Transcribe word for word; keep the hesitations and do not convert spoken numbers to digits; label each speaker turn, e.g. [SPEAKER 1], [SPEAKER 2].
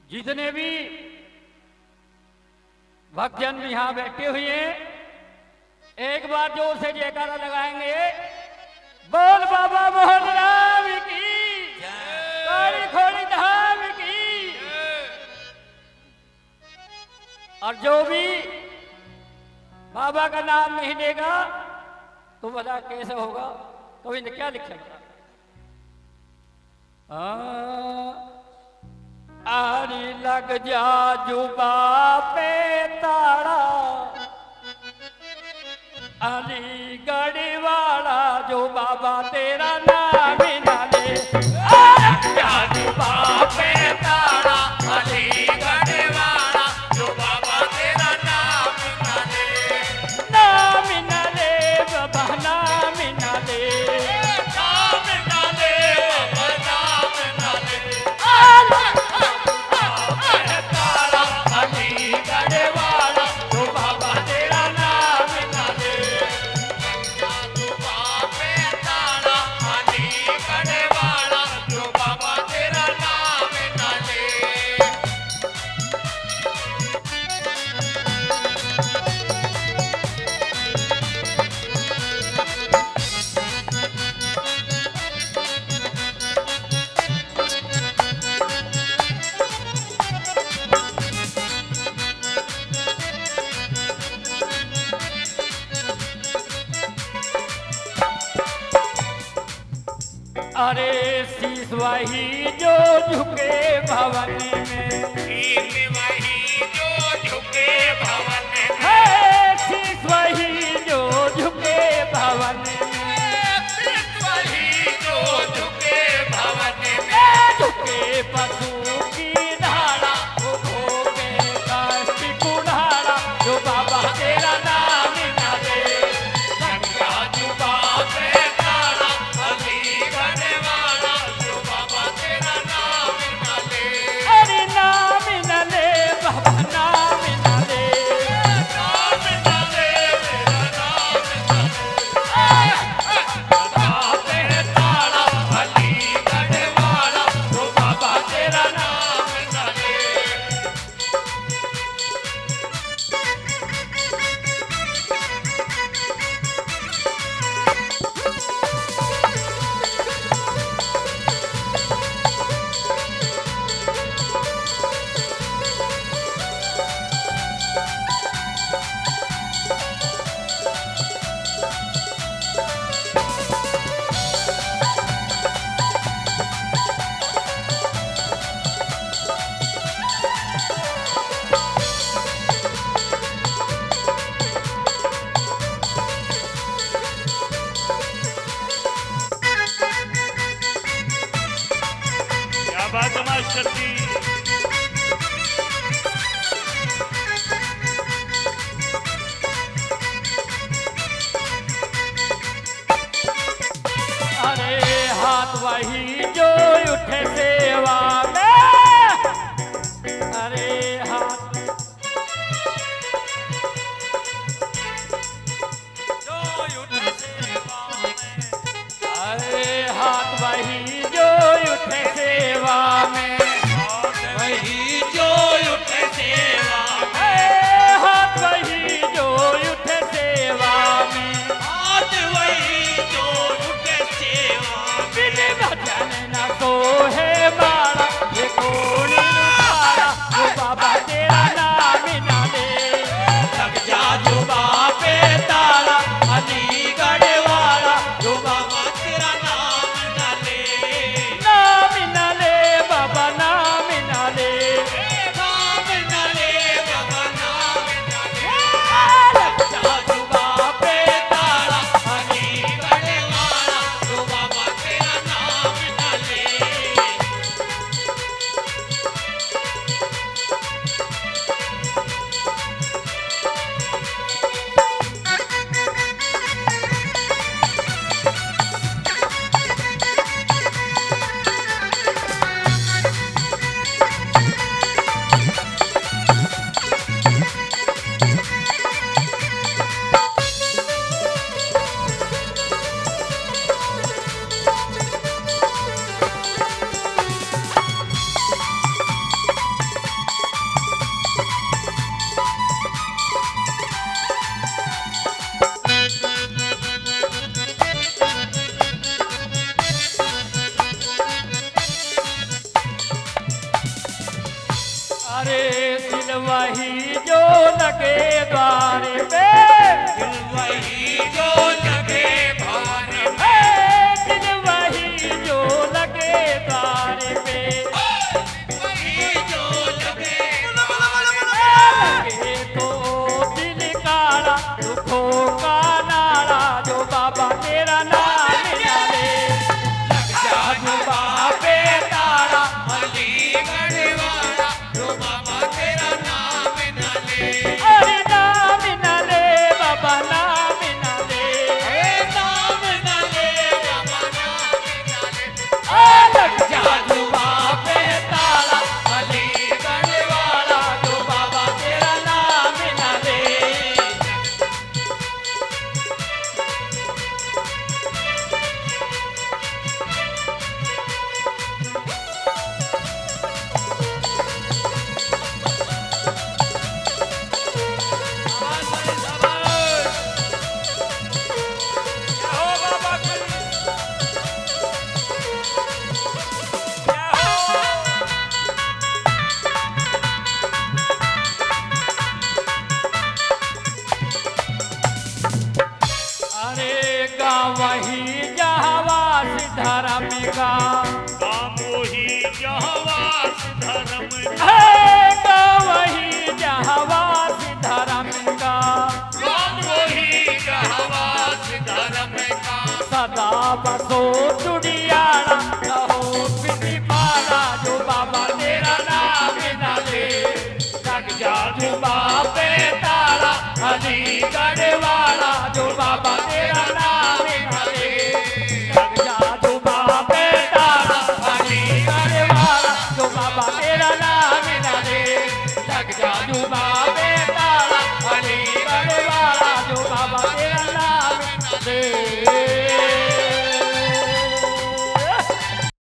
[SPEAKER 1] जितने भी भक्तजन यहाँ बैठे हुए हैं, एक बार जोर से जयकारा लगाएंगे। बोल बाबा मोहन राम की, काली खोड़ी धाम की। और जो भी बाबा का नाम नहीं लेगा तो बता कैसे होगा? तो इन्हें क्या लिखेगा? आरी लग जा जुबा पे ताड़ा, अलीगढ़ वाला जो बाबा तेरा नाम ना ले। जुबा पे ताड़ा, अलीगढ़ वाला जो बाबा तेरा नाम ना ले। नाम ना ले बाबा, नाम ना ले, नाम ना ले बाबा, नाम ना ले। अरे शीश वही जो झुके भवन में, शीश वही जो झुके भवन में, शीश वही जो झुके भवन में, शीश वही जो झुके भवन में। झुके पशु की धारा, वो धोखे कष्ट कुठारा, जो बाबा तेरा नाम ना ले। गंगा जुबा पे तारा, अलीगढ़ वाला जो बाबा तेरा नाम ना ले। अरे नाम ना ले बाबा, नाम ना ले, नाम ना ले मेरा नाम ना ले। जुबा पे तारा, अलीगढ़ वाला जो बाबा तेरा नाम ना ले।
[SPEAKER 2] क्या बात है मास्टर जी।
[SPEAKER 1] अरे हाथ वही जो उठे सेवा में, अरे हाथ जो उठे सेवा में, अरे हाथ वही जो उठे सेवा में, हाथ वही जो उठे सेवा में, हाथ वही जो उठे सेवा में, हाथ वही जो उठे सेवा में। बिन भजन न तो है अरे दिल वही जो लगे द्वारे पे,
[SPEAKER 3] दिल वही जो लगे भवन में,
[SPEAKER 1] हे दिल वही जो लगे द्वारे पे,
[SPEAKER 3] वही जो लगे
[SPEAKER 1] लगे तो दिल कारा दुखों का नारा, जो बाबा तेरा नाम ना ले, लग जा जो बाबे तारा,
[SPEAKER 3] अलीगढ़ वाला, जो बाबा तेरा नाम न ले,
[SPEAKER 1] अरे नाम ना ले बाबा नाम ना ले,
[SPEAKER 3] हे नाम न ले, बाबा नाम न ले,
[SPEAKER 1] आ लग जा जो बाबे तारा,
[SPEAKER 3] अलीगढ़ वाला,
[SPEAKER 1] जो बाबा तेरा नाम ना ले। अरे गाँव वही जहवास धर्म का,
[SPEAKER 2] कामोही जहवास धर्म
[SPEAKER 1] हे गाँव वही जहवास धर्म का,
[SPEAKER 3] कामोही जहवास धर्म का,
[SPEAKER 1] सदा बसो चुड़ियारा रहो पिटी पारा, जो बाबा तेरा नाम ना ले, लग जा जो बाबे तारा, अलीगढ़